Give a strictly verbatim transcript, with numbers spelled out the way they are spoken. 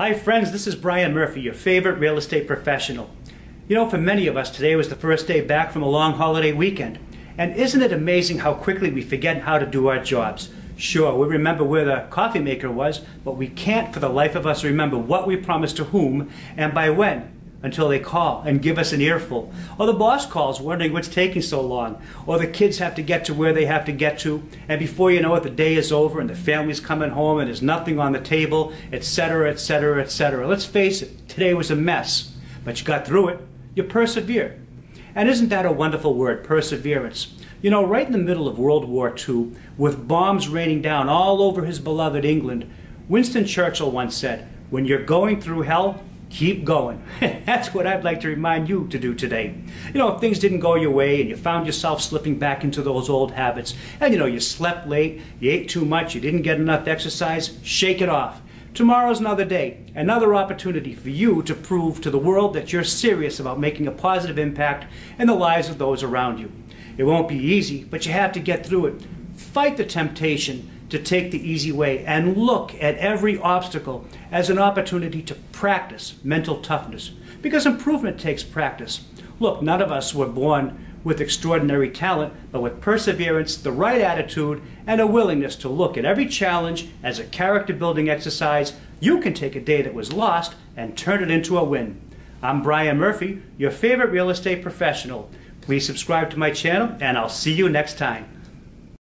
Hi friends, this is Brian Murphy, your favorite real estate professional. You know, for many of us, today was the first day back from a long holiday weekend. And isn't it amazing how quickly we forget how to do our jobs? Sure, we remember where the coffee maker was, but we can't for the life of us remember what we promised to whom and by when, until they call and give us an earful. Or the boss calls wondering what's taking so long. Or the kids have to get to where they have to get to, and before you know it, the day is over and the family's coming home and there's nothing on the table, et cetera, et cetera, et cetera. Let's face it, today was a mess, but you got through it. You persevered. And isn't that a wonderful word, perseverance? You know, right in the middle of World War Two, with bombs raining down all over his beloved England, Winston Churchill once said, "When you're going through hell, keep going." That's what I'd like to remind you to do today. You know, if things didn't go your way and you found yourself slipping back into those old habits, and you know, you slept late, you ate too much, you didn't get enough exercise, shake it off. Tomorrow's another day, another opportunity for you to prove to the world that you're serious about making a positive impact in the lives of those around you. It won't be easy, but you have to get through it. Fight the temptation to take the easy way and look at every obstacle as an opportunity to practice mental toughness, because improvement takes practice. Look, none of us were born with extraordinary talent, but with perseverance, the right attitude, and a willingness to look at every challenge as a character-building exercise, you can take a day that was lost and turn it into a win. I'm Brian Murphy, your favorite real estate professional. Please subscribe to my channel, and I'll see you next time.